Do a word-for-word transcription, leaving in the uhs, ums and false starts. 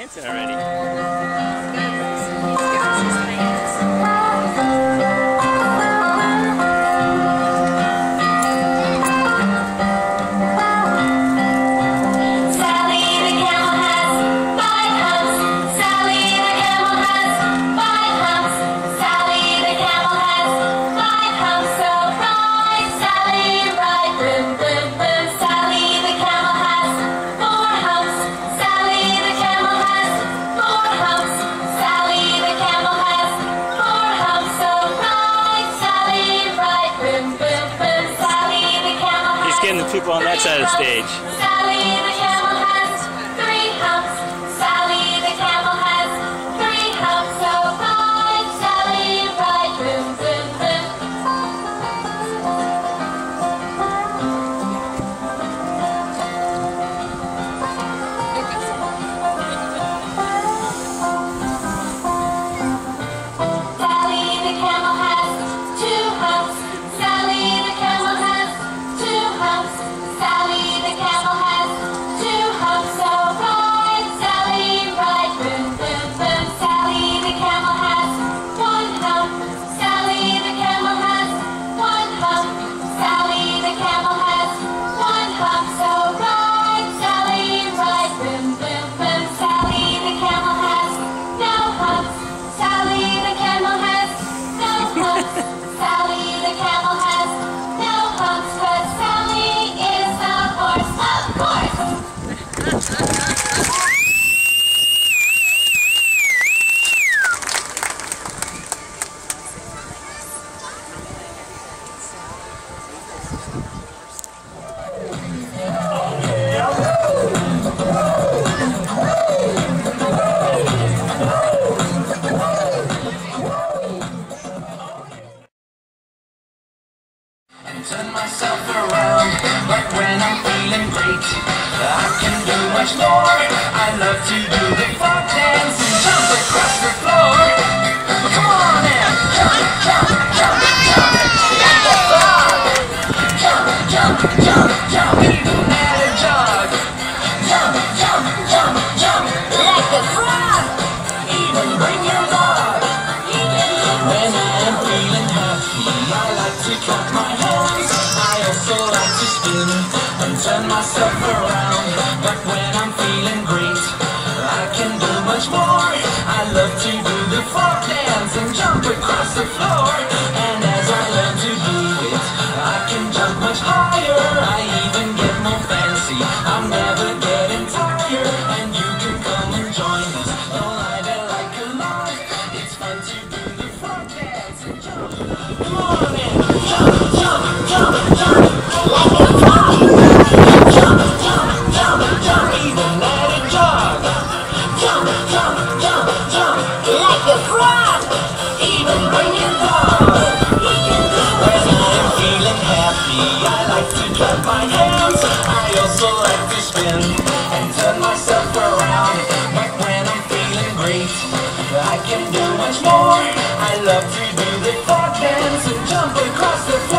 dancing already. Getting the people on that side of the stage. Sally the camel has three humps. Sally the camel has three humps. So ride, Sally, ride, boom, boom, boom. Sally the camel has two humps. Sally the camel has two humps. Sally the camel has two humps, so ride, Sally, ride, boom, boom, boom. Sally the camel has one hump. Sally the camel has one hump. Sally the camel has one hump, so ride, Sally, ride, boom, boom, boom. Sally the camel has no humps. Sally the camel has no humps. Sally the camel has no humps, 'cause Sally is a horse, of course. Turn myself around, but when I'm feeling great, I can do much more. I love to do the frog dance and jump across the floor. Come on now, jump, jump, jump, jump, like a frog. Jump, jump, jump, jump, even at a jog. Jump, jump, jump, jump, like a frog. Even bring your dog. When I am feeling happy, I like to clap my hands. I also like to spin and turn myself around. But when I'm feeling great, I can do much more. I love to do the frog dance and jump across the floor. And as I learn to do it, I can jump much higher. I even get more fancy. I'm never getting tired. And you can come and join us. Don't lie there like a log. It's fun to do the frog dance and jump. Come on in. Jump, jump, jump, jump. Like a frog. Jump, jump, jump, jump. Even at a jog. Jump, jump, jump, jump. Like a frog. Even bring your dog. When I'm feeling happy, I like to clap my hands. I also like to spin and turn myself around. But when I'm feeling great, I can do much more. I love to do the frog dance and jump across the floor.